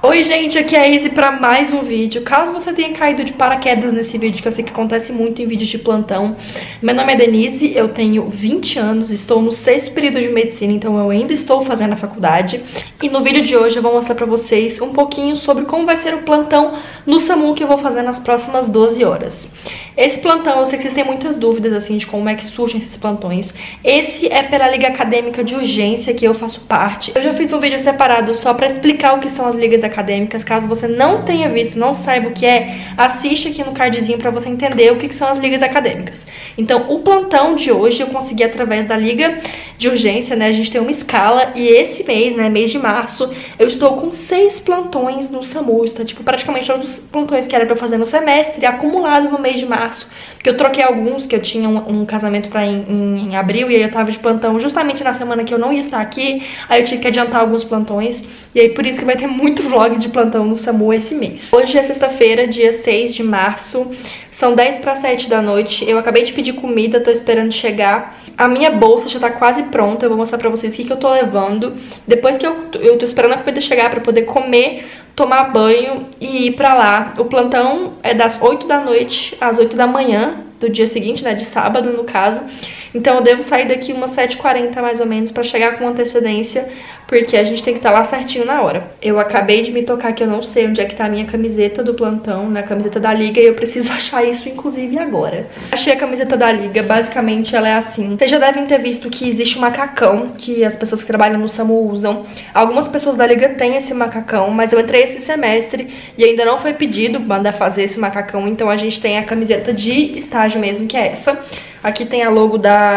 Oi gente, aqui é a Izzy para mais um vídeo. Caso você tenha caído de paraquedas nesse vídeo, que eu sei que acontece muito em vídeos de plantão, meu nome é Denise, eu tenho 20 anos, estou no 6º período de medicina, então eu ainda estou fazendo a faculdade. E no vídeo de hoje eu vou mostrar para vocês um pouquinho sobre como vai ser o plantão no SAMU que eu vou fazer nas próximas 12 horas. Esse plantão, eu sei que vocês têm muitas dúvidas assim de como é que surgem esses plantões. Esse é pela Liga Acadêmica de Urgência, que eu faço parte. Eu já fiz um vídeo separado só para explicar o que são as ligas acadêmicas. Caso você não tenha visto, não saiba o que é, assiste aqui no cardzinho para você entender o que são as ligas acadêmicas. Então, o plantão de hoje eu consegui através da Liga de Urgência, né? A gente tem uma escala e esse mês, né, mês de março, eu estou com 6 plantões no SAMU. Tá, tipo, praticamente todos os plantões que era para eu fazer no semestre, acumulados no mês de março. Porque eu troquei alguns, que eu tinha um casamento pra ir em abril, e aí eu tava de plantão justamente na semana que eu não ia estar aqui, aí eu tive que adiantar alguns plantões, e aí por isso que vai ter muito vlog de plantão no SAMU esse mês. Hoje é sexta-feira, dia 6 de março, são 10 para 7 da noite, eu acabei de pedir comida, tô esperando chegar. A minha bolsa já tá quase pronta, eu vou mostrar pra vocês o que eu tô levando. Depois que eu tô esperando a comida chegar pra poder comer, tomar banho e ir pra lá. O plantão é das 8 da noite às 8 da manhã do dia seguinte, né, de sábado no caso. Então eu devo sair daqui umas 7h40 mais ou menos pra chegar com antecedência, porque a gente tem que estar lá certinho na hora. Eu acabei de me tocar que eu não sei onde é que tá a minha camiseta do plantão, né, a camiseta da Liga, e eu preciso achar isso inclusive agora. Achei a camiseta da Liga, basicamente ela é assim. Vocês já devem ter visto que existe um macacão que as pessoas que trabalham no SAMU usam. Algumas pessoas da Liga têm esse macacão, mas eu entrei esse semestre e ainda não foi pedido mandar fazer esse macacão, então a gente tem a camiseta de estágio mesmo, que é essa. Aqui tem a logo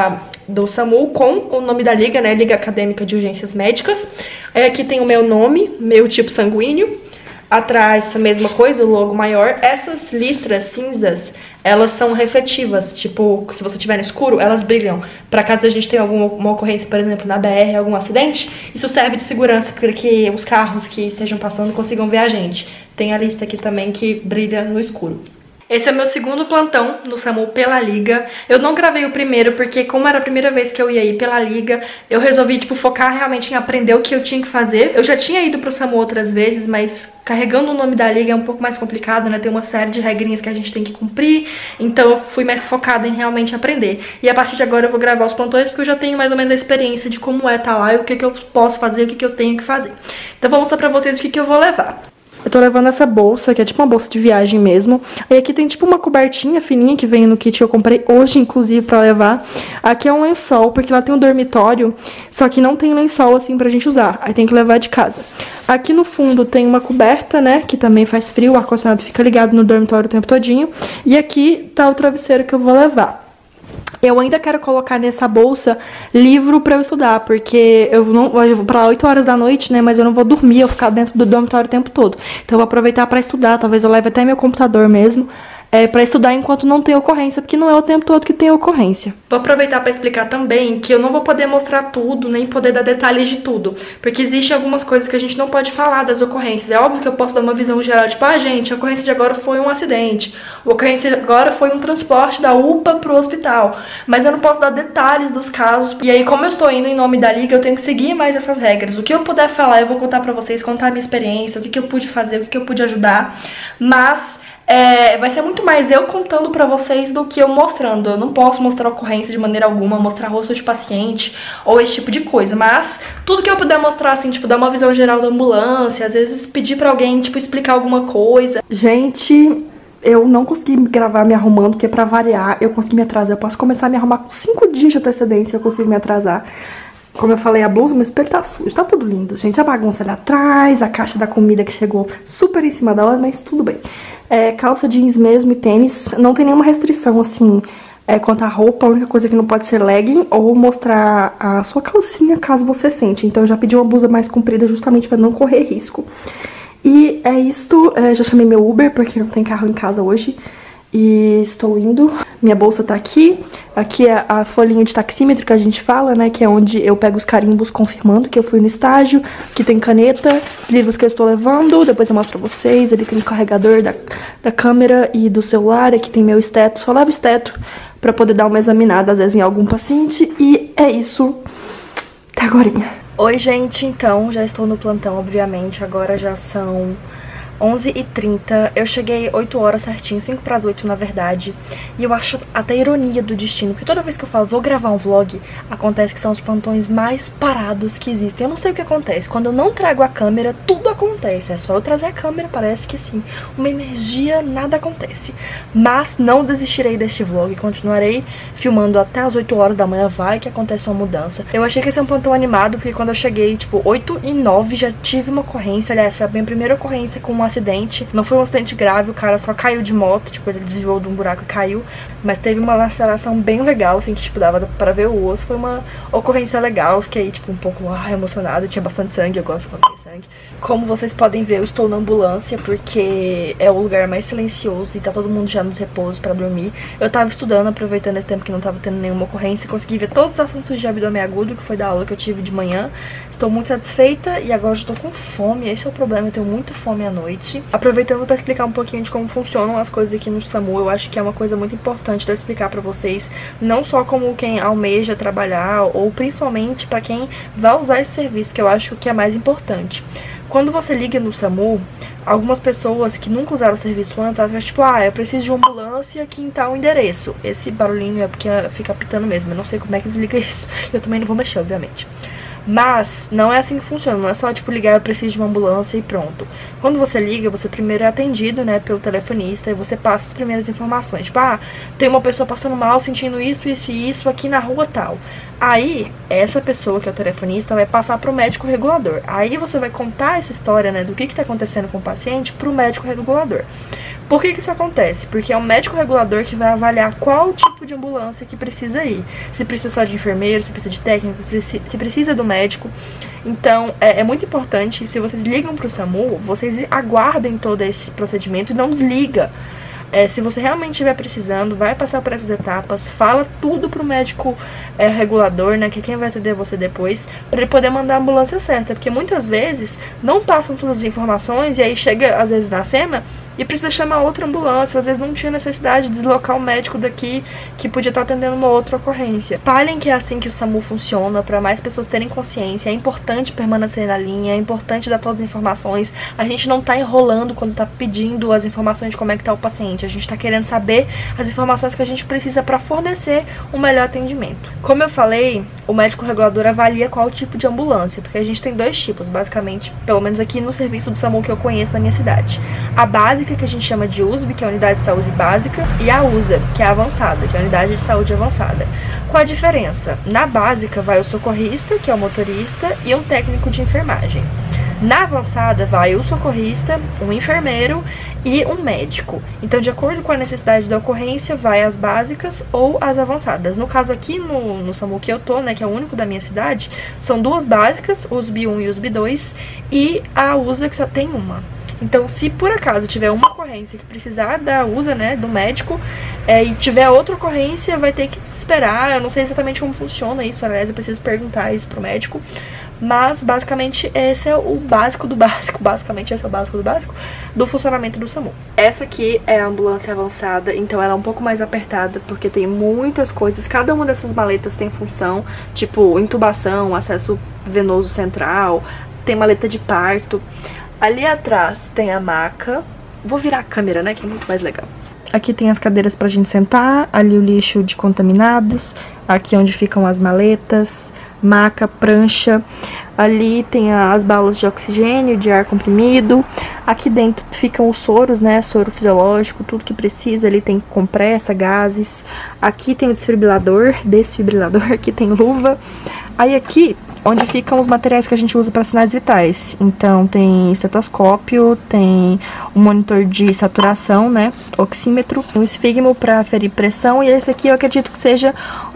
do SAMU com o nome da Liga, né? Liga Acadêmica de Urgências Médicas. Aí aqui tem o meu nome, meu tipo sanguíneo. Atrás a mesma coisa, o logo maior. Essas listras cinzas, elas são refletivas. Tipo, se você estiver no escuro, elas brilham. Pra caso a gente tenha alguma ocorrência, por exemplo, na BR, algum acidente, isso serve de segurança para que os carros que estejam passando consigam ver a gente. Tem a lista aqui também que brilha no escuro. Esse é meu segundo plantão no SAMU pela Liga. Eu não gravei o primeiro porque, como era a primeira vez que eu ia ir pela Liga, eu resolvi, tipo, focar realmente em aprender o que eu tinha que fazer. Eu já tinha ido pro SAMU outras vezes, mas carregando o nome da Liga é um pouco mais complicado, né? Tem uma série de regrinhas que a gente tem que cumprir. Então eu fui mais focada em realmente aprender. E a partir de agora eu vou gravar os plantões porque eu já tenho mais ou menos a experiência de como é estar lá e o que eu posso fazer, o que eu tenho que fazer. Então eu vou mostrar pra vocês o que eu vou levar. Eu tô levando essa bolsa, que é tipo uma bolsa de viagem mesmo. Aí aqui tem tipo uma cobertinha fininha que vem no kit que eu comprei hoje, inclusive, pra levar. Aqui é um lençol, porque lá tem um dormitório, só que não tem lençol assim pra gente usar. Aí tem que levar de casa. Aqui no fundo tem uma coberta, né, que também faz frio, o ar-condicionado fica ligado no dormitório o tempo todinho. E aqui tá o travesseiro que eu vou levar. Eu ainda quero colocar nessa bolsa livro pra eu estudar, porque eu vou pra lá 8 horas da noite, né, mas eu não vou dormir, eu vou ficar dentro do dormitório o tempo todo. Então eu vou aproveitar pra estudar, talvez eu leve até meu computador mesmo, pra estudar enquanto não tem ocorrência, porque não é o tempo todo que tem ocorrência. Vou aproveitar pra explicar também que eu não vou poder mostrar tudo, nem poder dar detalhes de tudo, porque existem algumas coisas que a gente não pode falar das ocorrências. É óbvio que eu posso dar uma visão geral, tipo, gente, a ocorrência de agora foi um acidente, a ocorrência de agora foi um transporte da UPA pro hospital, mas eu não posso dar detalhes dos casos. E aí, como eu estou indo em nome da Liga, eu tenho que seguir mais essas regras. O que eu puder falar, eu vou contar pra vocês, contar a minha experiência, o que eu pude fazer, o que eu pude ajudar, mas vai ser muito mais eu contando pra vocês do que eu mostrando. Eu não posso mostrar ocorrência de maneira alguma, mostrar rosto de paciente ou esse tipo de coisa, mas tudo que eu puder mostrar, assim, tipo, dar uma visão geral da ambulância, às vezes pedir pra alguém, tipo, explicar alguma coisa. Gente, eu não consegui gravar me arrumando, porque pra variar, eu consegui me atrasar. Eu posso começar a me arrumar com 5 dias de antecedência, eu consigo me atrasar. Como eu falei, a blusa, meu espelho tá sujo, tá tudo lindo. Gente, a bagunça ali atrás, a caixa da comida que chegou super em cima da hora, mas tudo bem. Calça jeans mesmo e tênis, não tem nenhuma restrição, assim, quanto à roupa. A única coisa que não pode ser legging ou mostrar a sua calcinha, caso você sente. Então eu já pedi uma blusa mais comprida justamente pra não correr risco. E é isto, já chamei meu Uber, porque não tem carro em casa hoje. E estou indo. Minha bolsa tá aqui. Aqui é a folhinha de taxímetro que a gente fala, né? Que é onde eu pego os carimbos confirmando que eu fui no estágio. Aqui tem caneta, livros que eu estou levando. Depois eu mostro pra vocês. Ali tem o carregador da câmera e do celular. Aqui tem meu esteto. Só levo esteto pra poder dar uma examinada, às vezes, em algum paciente. E é isso. Até agorinha. Oi, gente, então, já estou no plantão, obviamente, agora já são 11h30, eu cheguei 8 horas certinho, 5 para as 8 na verdade, e eu acho até ironia do destino, porque toda vez que eu falo vou gravar um vlog, acontece que são os plantões mais parados que existem. Eu não sei o que acontece, quando eu não trago a câmera, tudo acontece, é só eu trazer a câmera, parece que assim, uma energia, nada acontece. Mas não desistirei deste vlog, continuarei filmando até as 8 horas da manhã, vai que acontece uma mudança. Eu achei que ia ser um plantão animado, porque quando eu cheguei, tipo, 8h09, já tive uma ocorrência, aliás, foi a minha primeira ocorrência com um acidente. Não foi um acidente grave, o cara só caiu de moto, tipo, ele desviou de um buraco e caiu, mas teve uma laceração bem legal, assim, que, tipo, dava pra ver o osso. Foi uma ocorrência legal, fiquei, tipo, um pouco emocionada, tinha bastante sangue, eu gosto quando tem sangue. Como vocês podem ver, eu estou na ambulância, porque é o lugar mais silencioso e tá todo mundo já nos repousos pra dormir. Eu tava estudando, aproveitando esse tempo que não tava tendo nenhuma ocorrência, consegui ver todos os assuntos de abdômen agudo, que foi da aula que eu tive de manhã. Estou muito satisfeita e agora estou com fome, esse é o problema, eu tenho muita fome à noite. Aproveitando para explicar um pouquinho de como funcionam as coisas aqui no SAMU, eu acho que é uma coisa muito importante de eu explicar para vocês, não só como quem almeja trabalhar, ou principalmente para quem vai usar esse serviço, que eu acho que é mais importante. Quando você liga no SAMU, algumas pessoas que nunca usaram o serviço antes, elas ficam tipo, eu preciso de uma ambulância aqui em tal endereço. Esse barulhinho é porque fica apitando mesmo, eu não sei como é que desliga isso, eu também não vou mexer, obviamente. Mas não é assim que funciona, não é só tipo ligar, eu preciso de uma ambulância e pronto. Quando você liga, você primeiro é atendido, né, pelo telefonista, e você passa as primeiras informações. Tipo, tem uma pessoa passando mal, sentindo isso, isso e isso aqui na rua tal. Aí, essa pessoa que é o telefonista vai passar pro médico regulador. Aí você vai contar essa história, né, do que tá acontecendo com o paciente pro médico regulador. Por que isso acontece? Porque é o médico regulador que vai avaliar qual tipo de ambulância que precisa ir. Se precisa só de enfermeiro, se precisa de técnico, se precisa do médico. Então, é muito importante, se vocês ligam para o SAMU, vocês aguardem todo esse procedimento e não desliga. Se você realmente estiver precisando, vai passar por essas etapas, fala tudo pro médico regulador, né, que é quem vai atender você depois, para ele poder mandar a ambulância certa, porque muitas vezes não passam todas as informações e aí chega, às vezes, na cena e precisa chamar outra ambulância, às vezes não tinha necessidade de deslocar o médico daqui que podia estar atendendo uma outra ocorrência. Falem que é assim que o SAMU funciona, para mais pessoas terem consciência. É importante permanecer na linha, é importante dar todas as informações. A gente não tá enrolando quando tá pedindo as informações de como é que tá o paciente. A gente tá querendo saber as informações que a gente precisa para fornecer um melhor atendimento. Como eu falei, o médico regulador avalia qual tipo de ambulância, porque a gente tem dois tipos, basicamente, pelo menos aqui no serviço do SAMU que eu conheço na minha cidade. A básica, que a gente chama de USB, que é a unidade de saúde básica, e a USA, que é a avançada, que é a unidade de saúde avançada. Qual a diferença? Na básica vai o socorrista, que é o motorista, e um técnico de enfermagem. Na avançada vai o socorrista, um enfermeiro e um médico. Então, de acordo com a necessidade da ocorrência, vai as básicas ou as avançadas. No caso aqui no SAMU que eu tô, né, que é o único da minha cidade, são duas básicas, USB 1 e USB 2, e a USA, que só tem uma. Então, se por acaso tiver uma ocorrência que precisar da USA, né, do médico, e tiver outra ocorrência, vai ter que esperar. Eu não sei exatamente como funciona isso, aliás, eu preciso perguntar isso pro médico. Mas, basicamente, esse é o básico do básico. Basicamente, esse é o básico do básico do funcionamento do SAMU. Essa aqui é a ambulância avançada, então ela é um pouco mais apertada, porque tem muitas coisas. Cada uma dessas maletas tem função, tipo intubação, acesso venoso central, tem maleta de parto. Ali atrás tem a maca. Vou virar a câmera, né, que é muito mais legal. Aqui tem as cadeiras pra gente sentar, ali o lixo de contaminados, aqui onde ficam as maletas, maca, prancha. Ali tem as balas de oxigênio, de ar comprimido. Aqui dentro ficam os soros, né, soro fisiológico, tudo que precisa. Ali tem compressa, gases. Aqui tem o desfibrilador, aqui tem luva. Aí aqui, onde ficam os materiais que a gente usa para sinais vitais. Então, tem estetoscópio, tem um monitor de saturação, né, oxímetro, um esfigmo para aferir pressão, e esse aqui eu acredito que seja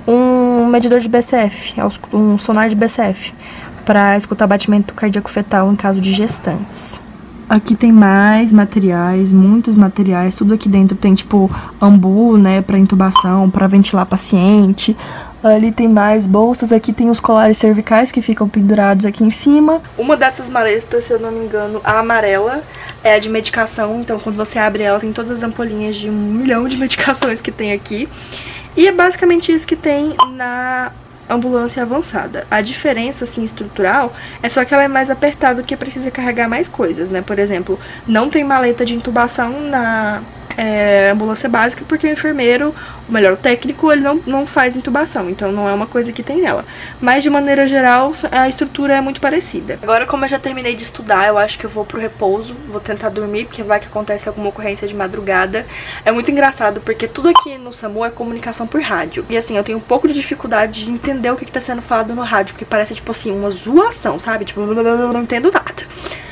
um medidor de BCF, um sonar de BCF, para escutar batimento cardíaco fetal em caso de gestantes. Aqui tem mais materiais, muitos materiais, tudo aqui dentro tem tipo ambu, né, para intubação, para ventilar paciente. Ali tem mais bolsas, aqui tem os colares cervicais que ficam pendurados aqui em cima. Uma dessas maletas, se eu não me engano, a amarela, é a de medicação. Então quando você abre ela tem todas as ampolinhas de 1 milhão de medicações que tem aqui. E é basicamente isso que tem na ambulância avançada. A diferença, assim, estrutural é só que ela é mais apertada, porque precisa carregar mais coisas, né? Por exemplo, não tem maleta de intubação na ambulância básica, porque o enfermeiro, ou melhor, o técnico, ele não faz intubação, então não é uma coisa que tem nela. Mas, de maneira geral, a estrutura é muito parecida. Agora, como eu já terminei de estudar, eu acho que eu vou pro repouso, vou tentar dormir, porque vai que acontece alguma ocorrência de madrugada. É muito engraçado, porque tudo aqui no SAMU é comunicação por rádio. E assim, eu tenho um pouco de dificuldade de entender o que tá sendo falado no rádio, porque parece, tipo assim, uma zoação, sabe? Tipo, eu não entendo nada.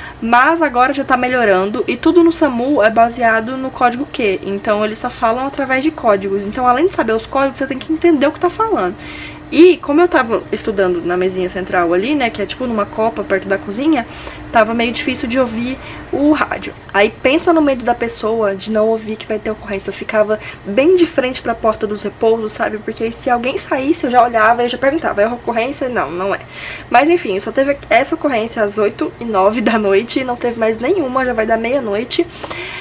Mas agora já tá melhorando e tudo no SAMU é baseado no código Q. Então eles só falam através de códigos. Então além de saber os códigos, você tem que entender o que tá falando. E como eu tava estudando na mesinha central ali, né, que é tipo numa copa perto da cozinha, tava meio difícil de ouvir o rádio. Aí pensa no medo da pessoa de não ouvir que vai ter ocorrência. Eu ficava bem de frente pra porta dos repousos, sabe? Porque aí, se alguém saísse, eu já olhava e já perguntava, é ocorrência? Não, não é. Mas enfim, só teve essa ocorrência às 8h09 da noite, não teve mais nenhuma, já vai dar meia-noite.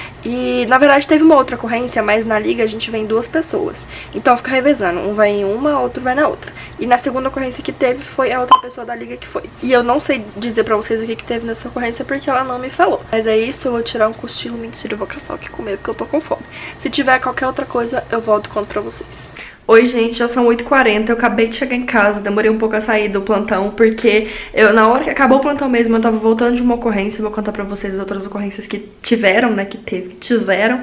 E, na verdade, teve uma outra ocorrência, mas na liga a gente vem 2 pessoas. Então fica revezando, um vai em uma, outro vai na outra. E na segunda ocorrência que teve, foi a outra pessoa da liga que foi. E eu não sei dizer pra vocês o que teve nessa ocorrência, porque ela não me falou. Mas é isso, eu vou tirar um cochilo, mentira, eu vou caçar o que comer, porque eu tô com fome. Se tiver qualquer outra coisa, eu volto e conto pra vocês. Oi, gente, já são 8h40, eu acabei de chegar em casa, demorei um pouco a sair do plantão, porque na hora que acabou o plantão mesmo, eu tava voltando de uma ocorrência, vou contar pra vocês as outras ocorrências que tiveram, né, que tiveram.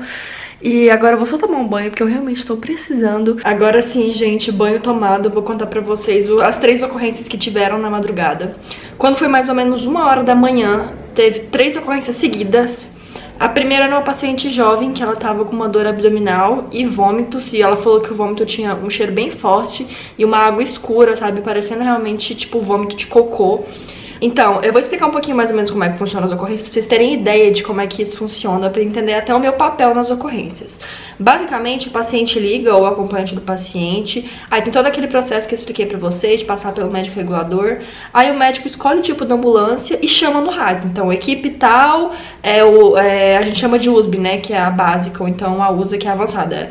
E agora eu vou só tomar um banho, porque eu realmente tô precisando. Agora sim, gente, banho tomado, eu vou contar pra vocês as 3 ocorrências que tiveram na madrugada. Quando foi mais ou menos 1h da manhã, teve 3 ocorrências seguidas. A primeira era uma paciente jovem, que ela tava com uma dor abdominal e vômitos, e ela falou que o vômito tinha um cheiro bem forte e uma água escura, sabe, parecendo realmente tipo vômito de cocô. Então, eu vou explicar um pouquinho mais ou menos como é que funciona as ocorrências, pra vocês terem ideia de como é que isso funciona, pra entender até o meu papel nas ocorrências. Basicamente, o paciente liga, ou o acompanhante do paciente, aí tem todo aquele processo que eu expliquei pra vocês, de passar pelo médico regulador, aí o médico escolhe o tipo de ambulância e chama no rádio. Então, equipe tal, a gente chama de USB, né, que é a básica, ou então a USA, que é a avançada.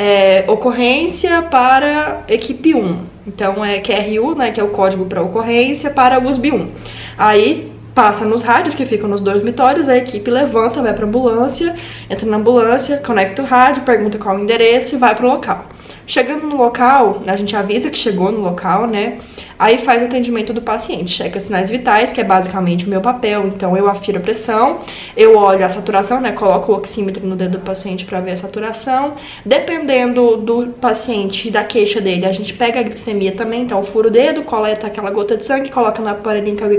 Ocorrência para equipe 1. Então é QRU, né, que é o código para ocorrência, para USB 1. Aí passa nos rádios que ficam nos dormitórios, a equipe levanta, vai pra ambulância, entra na ambulância, conecta o rádio, pergunta qual é o endereço e vai pro local. Chegando no local, a gente avisa que chegou no local, né? Aí faz o atendimento do paciente, checa sinais vitais, que é basicamente o meu papel. Então eu afiro a pressão, eu olho a saturação, né? Coloco o oxímetro no dedo do paciente para ver a saturação. Dependendo do paciente e da queixa dele, a gente pega a glicemia também. Então eu furo o dedo, coleta aquela gota de sangue, coloca no aparelhinho que é o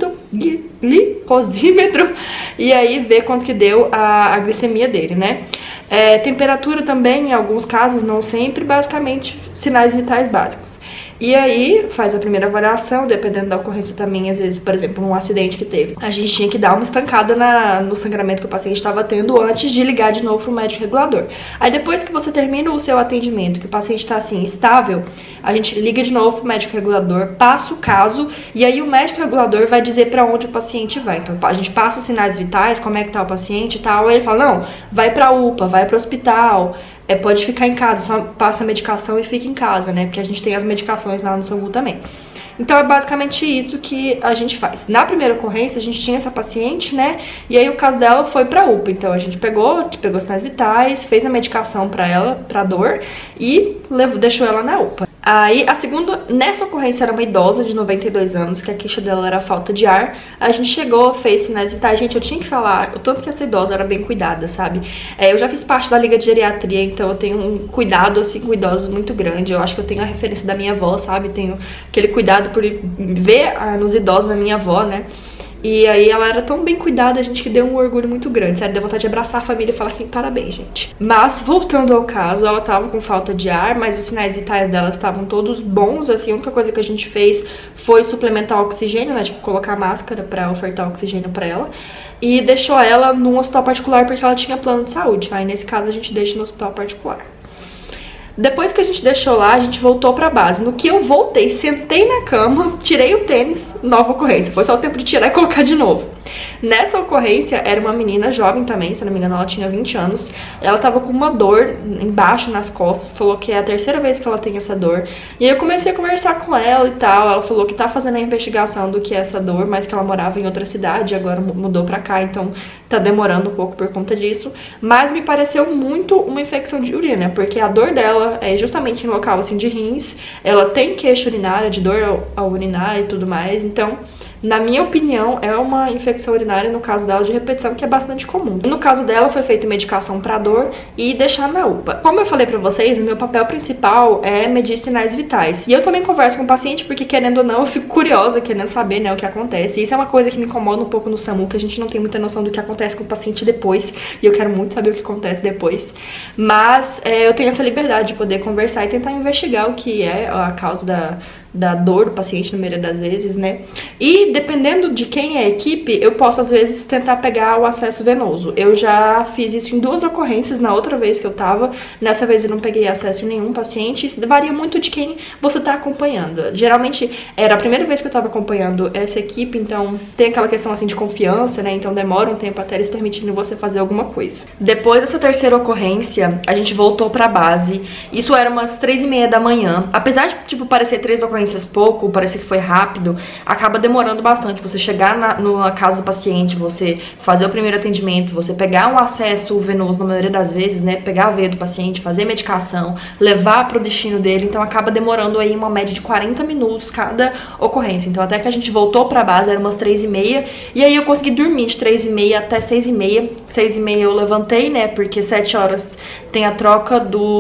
glicosímetro, e aí vê quanto que deu a glicemia dele, né? Temperatura também, em alguns casos, não sempre, basicamente sinais vitais básicos. E aí faz a primeira avaliação, dependendo da ocorrência também, às vezes, por exemplo, um acidente que teve. A gente tinha que dar uma estancada no sangramento que o paciente estava tendo antes de ligar de novo pro médico regulador. Aí depois que você termina o seu atendimento, que o paciente está assim, estável, a gente liga de novo pro médico regulador, passa o caso, e aí o médico regulador vai dizer para onde o paciente vai. Então a gente passa os sinais vitais, como é que tá o paciente e tal, aí ele fala, não, vai pra UPA, vai pro hospital, pode ficar em casa, só passa a medicação e fica em casa, né? Porque a gente tem as medicações lá no SAMU também. Então é basicamente isso que a gente faz. Na primeira ocorrência, a gente tinha essa paciente, né? E aí o caso dela foi pra UPA. Então a gente pegou os sinais vitais, fez a medicação pra ela, pra dor, e deixou ela na UPA. Aí, a segunda, nessa ocorrência era uma idosa de 92 anos, que a queixa dela era falta de ar. A gente chegou, fez sinais vitais. Gente, eu tinha que falar o tanto que essa idosa era bem cuidada, sabe? Eu já fiz parte da Liga de Geriatria, então eu tenho um cuidado, assim, com idosos muito grande. Eu acho que eu tenho a referência da minha avó, sabe? Tenho aquele cuidado por ver nos idosos da minha avó, né? E aí ela era tão bem cuidada, a gente, que deu um orgulho muito grande, sério, deu vontade de abraçar a família e falar assim, parabéns, gente. Mas, voltando ao caso, ela tava com falta de ar, mas os sinais vitais dela estavam todos bons, assim, a única coisa que a gente fez foi suplementar oxigênio, né, tipo, colocar máscara pra ofertar oxigênio pra ela, e deixou ela num hospital particular porque ela tinha plano de saúde, aí nesse caso a gente deixa no hospital particular. Depois que a gente deixou lá, a gente voltou pra base. No que eu voltei, sentei na cama, tirei o tênis, nova ocorrência. Foi só o tempo de tirar e colocar de novo. Nessa ocorrência, era uma menina jovem também, se não me engano ela tinha 20 anos. Ela tava com uma dor embaixo nas costas, falou que é a terceira vez que ela tem essa dor. E aí eu comecei a conversar com ela e tal, ela falou que tá fazendo a investigação do que é essa dor, mas que ela morava em outra cidade, agora mudou pra cá, então tá demorando um pouco por conta disso. Mas me pareceu muito uma infecção de urina, porque a dor dela é justamente em local assim de rins, ela tem queixa urinária, de dor ao urinar e tudo mais, então... Na minha opinião, é uma infecção urinária, no caso dela, de repetição, que é bastante comum. No caso dela, foi feita medicação para dor e deixar na UPA. Como eu falei pra vocês, o meu papel principal é medir sinais vitais. E eu também converso com o paciente porque, querendo ou não, eu fico curiosa, querendo saber, né, o que acontece. E isso é uma coisa que me incomoda um pouco no SAMU, que a gente não tem muita noção do que acontece com o paciente depois. E eu quero muito saber o que acontece depois. Mas eu tenho essa liberdade de poder conversar e tentar investigar o que é a causa da dor do paciente, na maioria das vezes, né? E dependendo de quem é a equipe, eu posso às vezes tentar pegar o acesso venoso. Eu já fiz isso em 2 ocorrências, na outra vez que eu tava. Nessa vez eu não peguei acesso em nenhum paciente. Isso varia muito de quem você tá acompanhando. Geralmente era a primeira vez que eu tava acompanhando essa equipe, então tem aquela questão assim de confiança, né? Então demora um tempo até eles permitindo você fazer alguma coisa. Depois dessa terceira ocorrência, a gente voltou pra base. Isso era umas 3h30 da manhã. Apesar de, tipo, parecer 3 ocorrências pouco, parecer que foi rápido, acaba demorando bastante. Você chegar na casa do paciente, você fazer o primeiro atendimento, você pegar um acesso venoso na maioria das vezes, né, pegar a veia do paciente, fazer medicação, levar pro destino dele, então acaba demorando aí uma média de 40 minutos cada ocorrência. Então até que a gente voltou pra base, era umas 3h30, e aí eu consegui dormir de 3h30 até 6h30. 6h30 eu levantei, né, porque 7 horas tem a troca do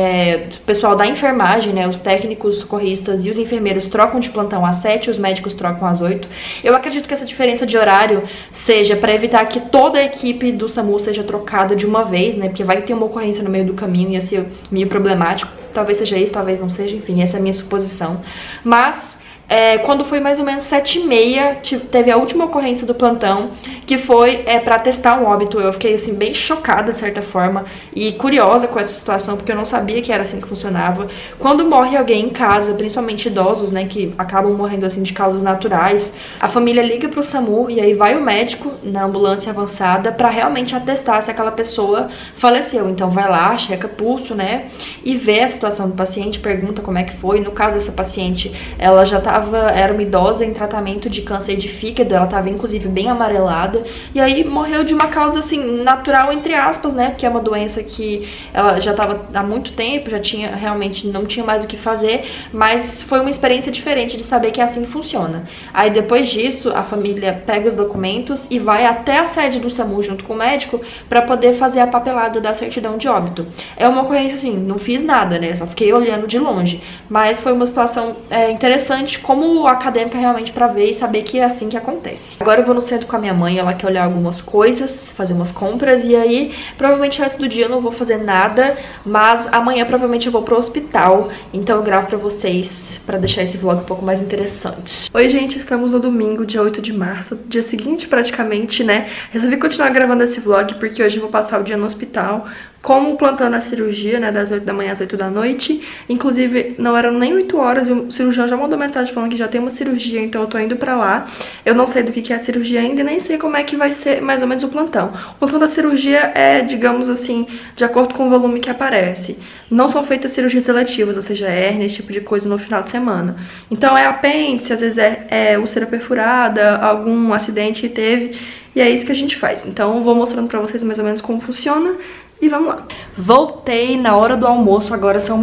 pessoal da enfermagem, né, os técnicos, socorristas e os enfermeiros trocam de plantão às 7, os médicos trocam às 8. Eu acredito que essa diferença de horário seja para evitar que toda a equipe do SAMU seja trocada de uma vez, né, porque vai ter uma ocorrência no meio do caminho e ia ser meio problemático. Talvez seja isso, talvez não seja, enfim, essa é a minha suposição. Mas... quando foi mais ou menos 7h30, teve a última ocorrência do plantão, que foi pra testar um óbito. Eu fiquei, assim, bem chocada, de certa forma, e curiosa com essa situação, porque eu não sabia que era assim que funcionava. Quando morre alguém em casa, principalmente idosos, né, que acabam morrendo, assim, de causas naturais, a família liga pro SAMU, e aí vai o médico na ambulância avançada pra realmente atestar se aquela pessoa faleceu. Então vai lá, checa pulso, né, e vê a situação do paciente, pergunta como é que foi. No caso dessa paciente, ela já era uma idosa em tratamento de câncer de fígado, ela estava inclusive bem amarelada, e aí morreu de uma causa assim, natural entre aspas, né, porque é uma doença que ela já estava há muito tempo, já tinha, realmente não tinha mais o que fazer, mas foi uma experiência diferente de saber que é assim que funciona. Aí depois disso, a família pega os documentos e vai até a sede do SAMU junto com o médico para poder fazer a papelada da certidão de óbito. É uma ocorrência assim, não fiz nada, né, só fiquei olhando de longe, mas foi uma situação interessante como acadêmica realmente pra ver e saber que é assim que acontece. Agora eu vou no centro com a minha mãe, ela quer olhar algumas coisas, fazer umas compras, e aí provavelmente o resto do dia eu não vou fazer nada, mas amanhã provavelmente eu vou pro hospital, então eu gravo pra vocês, pra deixar esse vlog um pouco mais interessante. Oi gente, estamos no domingo, dia 8 de março, dia seguinte praticamente, né? Resolvi continuar gravando esse vlog porque hoje eu vou passar o dia no hospital, como plantando a cirurgia, né, das 8 da manhã às 8 da noite. Inclusive, não eram nem 8 horas e o cirurgião já mandou mensagem falando que já tem uma cirurgia, então eu tô indo pra lá. Eu não sei do que é a cirurgia ainda e nem sei como é que vai ser mais ou menos o plantão. O plantão da cirurgia é, digamos assim, de acordo com o volume que aparece. Não são feitas cirurgias eletivas, ou seja, hérnia, esse tipo de coisa no final de semana. Então é apêndice, às vezes é úlcera perfurada, algum acidente que teve, e é isso que a gente faz. Então eu vou mostrando pra vocês mais ou menos como funciona. E vamos lá. Voltei na hora do almoço, agora são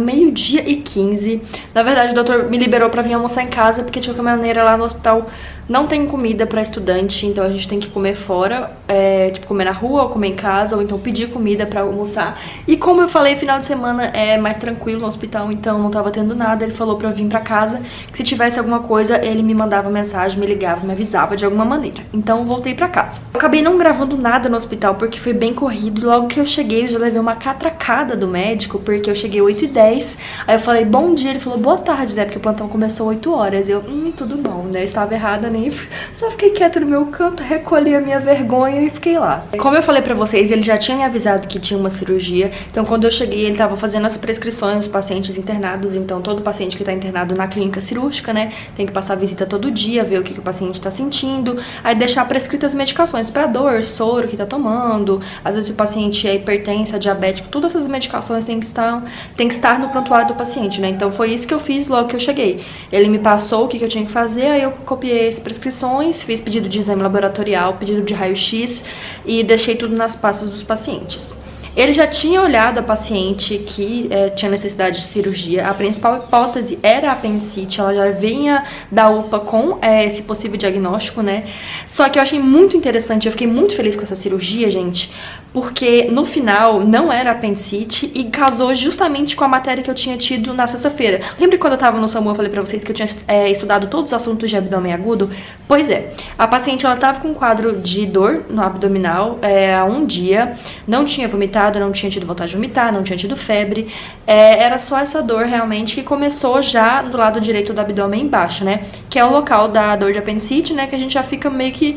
12h15. Na verdade, o doutor me liberou pra vir almoçar em casa, porque de qualquer maneira lá no hospital não tem comida pra estudante, então a gente tem que comer fora, tipo comer na rua ou comer em casa, ou então pedir comida pra almoçar. E como eu falei, final de semana é mais tranquilo no hospital, então não tava tendo nada. Ele falou pra eu vir pra casa, que se tivesse alguma coisa, ele me mandava mensagem, me ligava, me avisava de alguma maneira. Então voltei pra casa. Eu acabei não gravando nada no hospital, porque foi bem corrido. Logo que eu cheguei, eu já levei uma catracada do médico, porque eu cheguei 8h10. Aí eu falei, bom dia, ele falou, boa tarde, né, porque o plantão começou 8 horas. Eu, tudo bom, né, eu estava errada, nem mim. Só fiquei quieta no meu canto, recolhi a minha vergonha e fiquei lá. Como eu falei pra vocês, ele já tinha me avisado que tinha uma cirurgia. Então quando eu cheguei, ele tava fazendo as prescrições dos pacientes internados. Então todo paciente que tá internado na clínica cirúrgica, né, tem que passar visita todo dia, ver o que o paciente tá sentindo. Aí deixar prescritas medicações pra dor, soro que tá tomando. Às vezes o paciente é hipertenso, é diabético. Todas essas medicações tem que estar no prontuário do paciente, né. Então foi isso que eu fiz logo que eu cheguei. Ele me passou o que eu tinha que fazer, aí eu copiei as prescrições, fiz pedido de exame laboratorial, pedido de raio-x e deixei tudo nas pastas dos pacientes. Ele já tinha olhado a paciente que tinha necessidade de cirurgia. A principal hipótese era a apendicite. Ela já vinha da UPA com esse possível diagnóstico, né? Só que eu achei muito interessante, eu fiquei muito feliz com essa cirurgia, gente, porque no final não era apendicite e casou justamente com a matéria que eu tinha tido na sexta-feira. Lembra quando eu tava no SAMU, eu falei pra vocês que eu tinha estudado todos os assuntos de abdômen agudo? Pois é, a paciente ela tava com um quadro de dor no abdominal há um dia, não tinha vomitado, não tinha tido vontade de vomitar, não tinha tido febre, era só essa dor realmente que começou já do lado direito do abdômen embaixo, né? Que é o local da dor de apendicite, né? Que a gente já fica meio que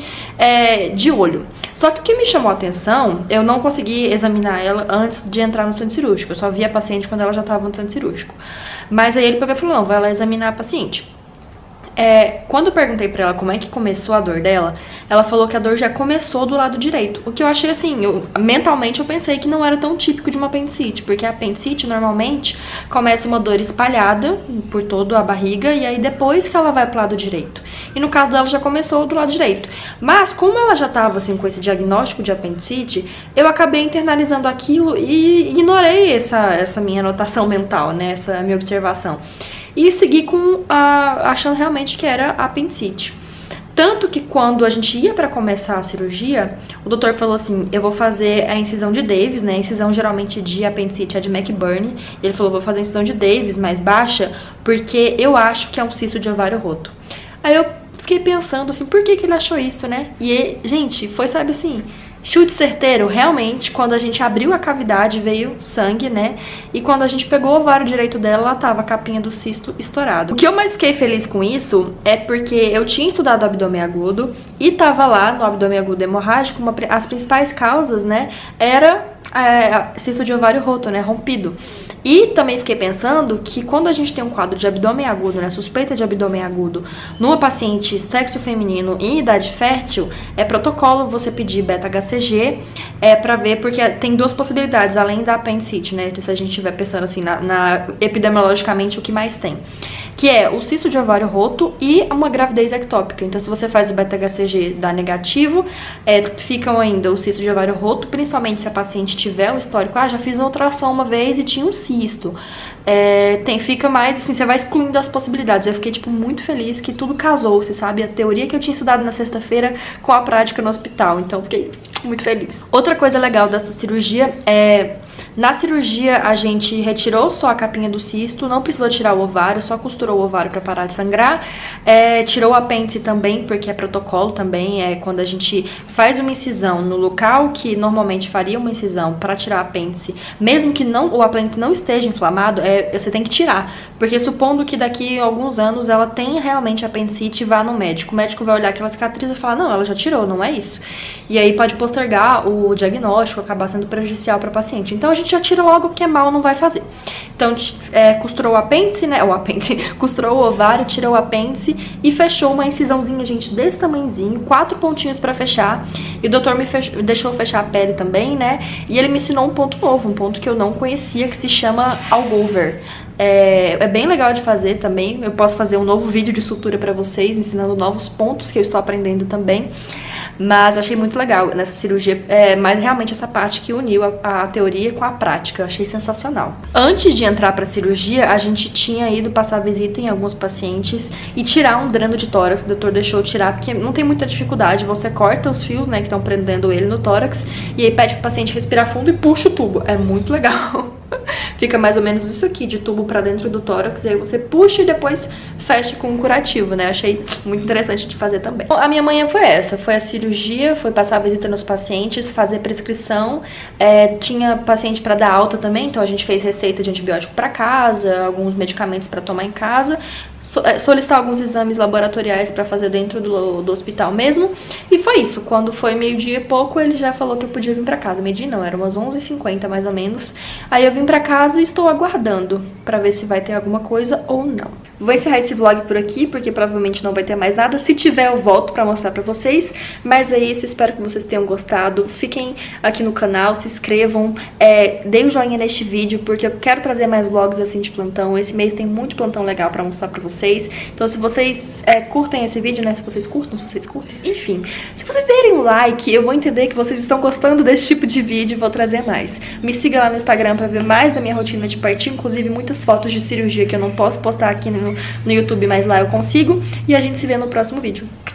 de olho. Só que o que me chamou a atenção, eu não consegui examinar ela antes de entrar no centro cirúrgico. Eu só vi a paciente quando ela já estava no centro cirúrgico. Mas aí ele pegou e falou, não, vai lá examinar a paciente. Quando eu perguntei pra ela como é que começou a dor dela, ela falou que a dor já começou do lado direito. O que eu achei assim, mentalmente eu pensei que não era tão típico de uma apendicite, porque a apendicite normalmente começa uma dor espalhada por toda a barriga e aí depois que ela vai pro lado direito. E no caso dela já começou do lado direito. Mas como ela já tava assim com esse diagnóstico de apendicite, eu acabei internalizando aquilo e ignorei essa minha anotação mental, né, essa minha observação. E segui achando realmente que era apendicite. Tanto que quando a gente ia pra começar a cirurgia, o doutor falou assim, eu vou fazer a incisão de Davis, né? A incisão geralmente de apendicite é de McBurney. E ele falou, vou fazer a incisão de Davis mais baixa, porque eu acho que é um cisto de ovário roto. Aí eu fiquei pensando assim, por que ele achou isso, né? E, gente, foi, sabe assim, chute certeiro. Realmente, quando a gente abriu a cavidade, veio sangue, né? E quando a gente pegou o ovário direito dela, ela tava a capinha do cisto estourado. O que eu mais fiquei feliz com isso é porque eu tinha estudado abdômen agudo e tava lá no abdômen agudo hemorrágico, as principais causas, né, era cisto de ovário roto, né, rompido. E também fiquei pensando que quando a gente tem um quadro de abdômen agudo, né, suspeita de abdômen agudo, numa paciente sexo feminino em idade fértil, é protocolo você pedir beta-HCG pra ver, porque tem duas possibilidades, além da apendicite, né, se a gente estiver pensando assim, epidemiologicamente, o que mais tem. Que é o cisto de ovário roto e uma gravidez ectópica. Então, se você faz o beta-HCG dá negativo, ficam ainda o cisto de ovário roto, principalmente se a paciente tiver o histórico, já fiz uma ultrassom uma vez e tinha um cisto. Fica mais assim, você vai excluindo as possibilidades. Eu fiquei, tipo, muito feliz que tudo casou, você sabe? A teoria que eu tinha estudado na sexta-feira com a prática no hospital. Então, fiquei muito feliz. Outra coisa legal dessa cirurgia na cirurgia, a gente retirou só a capinha do cisto, não precisou tirar o ovário, só costurou o ovário para parar de sangrar. Tirou o apêndice também, porque é protocolo também, quando a gente faz uma incisão no local que normalmente faria uma incisão para tirar o apêndice, mesmo que o apêndice não esteja inflamado, você tem que tirar, porque supondo que daqui a alguns anos ela tenha realmente apendicite, vá no médico. O médico vai olhar aquela cicatriz e falar, não, ela já tirou, não é isso. E aí pode postergar o diagnóstico, acabar sendo prejudicial para a paciente. Então a gente já tira logo porque mal não vai fazer. Então costurou o apêndice, né? Costurou o ovário, tirou o apêndice e fechou uma incisãozinha, gente, desse tamanhozinho, 4 pontinhos para fechar. E o doutor me deixou fechar a pele também, né? E ele me ensinou um ponto novo, um ponto que eu não conhecia, que se chama Algover. É bem legal de fazer também. Eu posso fazer um novo vídeo de sutura para vocês, ensinando novos pontos que eu estou aprendendo também. Mas achei muito legal nessa cirurgia, mas realmente essa parte que uniu a teoria com a prática, eu achei sensacional. Antes de entrar pra cirurgia, a gente tinha ido passar visita em alguns pacientes e tirar um dreno de tórax. O doutor deixou tirar, porque não tem muita dificuldade, você corta os fios, né, que estão prendendo ele no tórax, e aí pede pro paciente respirar fundo e puxa o tubo. É muito legal. Fica mais ou menos isso aqui, de tubo pra dentro do tórax, e aí você puxa e depois fecha com um curativo, né? Achei muito interessante de fazer também. A minha manhã foi essa, foi a cirurgia, foi passar a visita nos pacientes, fazer prescrição, tinha paciente pra dar alta também, então a gente fez receita de antibiótico pra casa, alguns medicamentos pra tomar em casa. solicitar alguns exames laboratoriais pra fazer dentro do hospital mesmo. E foi isso. Quando foi meio-dia e pouco, ele já falou que eu podia vir pra casa. Meio-dia não, era umas 11h50 mais ou menos. Aí eu vim pra casa e estou aguardando pra ver se vai ter alguma coisa ou não. Vou encerrar esse vlog por aqui, porque provavelmente não vai ter mais nada. Se tiver, eu volto pra mostrar pra vocês. Mas é isso, espero que vocês tenham gostado. Fiquem aqui no canal, se inscrevam, deem um joinha neste vídeo, porque eu quero trazer mais vlogs assim de plantão. Esse mês tem muito plantão legal pra mostrar pra vocês. Então se vocês curtem esse vídeo, né, se vocês curtem, enfim. Se vocês derem um like, eu vou entender que vocês estão gostando desse tipo de vídeo e vou trazer mais. Me siga lá no Instagram pra ver mais da minha rotina de partinho, inclusive muitas fotos de cirurgia que eu não posso postar aqui no YouTube, mas lá eu consigo. E a gente se vê no próximo vídeo.